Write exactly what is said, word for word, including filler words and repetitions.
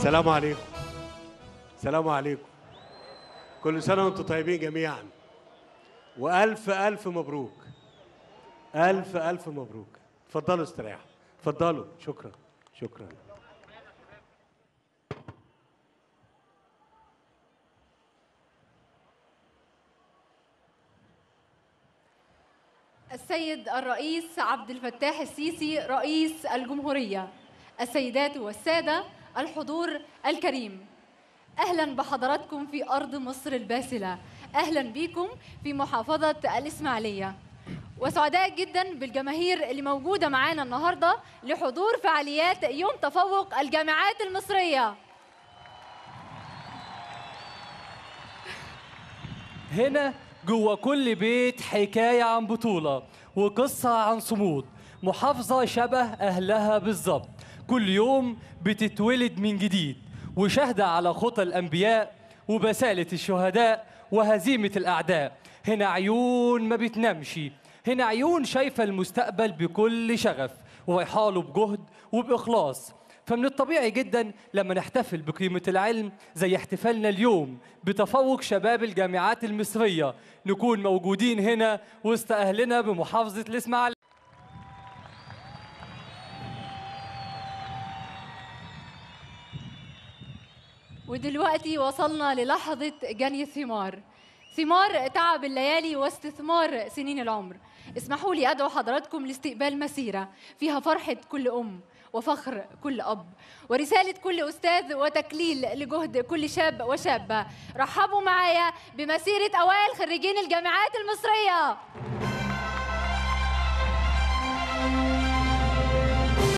السلام عليكم. السلام عليكم. كل سنة وانتم طيبين جميعا، وألف ألف مبروك. ألف ألف مبروك. اتفضلوا استريحوا. اتفضلوا. شكرا شكرا. السيد الرئيس عبد الفتاح السيسي رئيس الجمهورية، السيدات والسادة، الحضور الكريم، أهلا بحضراتكم في أرض مصر الباسلة، أهلا بكم في محافظة الإسماعيلية، وسعداء جدا بالجماهير اللي موجودة معانا النهاردة لحضور فعاليات يوم تفوق الجامعات المصرية. هنا جوه كل بيت حكاية عن بطولة وقصة عن صمود، محافظة شبه أهلها بالظبط، كل يوم بتتولد من جديد وشاهدة على خطى الأنبياء وبسالة الشهداء وهزيمة الأعداء. هنا عيون ما بتنامش، هنا عيون شايفة المستقبل بكل شغف ويحالوا بجهد وبإخلاص. فمن الطبيعي جدا لما نحتفل بقيمة العلم زي احتفالنا اليوم بتفوق شباب الجامعات المصرية نكون موجودين هنا وسط أهلنا بمحافظة الإسماعيلية. ودلوقتي وصلنا للحظة جني الثمار، ثمار تعب الليالي واستثمار سنين العمر. اسمحوا لي أدعو حضراتكم لاستقبال مسيرة فيها فرحة كل أم وفخر كل أب ورسالة كل أستاذ وتكليل لجهد كل شاب وشابة. رحبوا معايا بمسيرة أوائل خريجين الجامعات المصرية.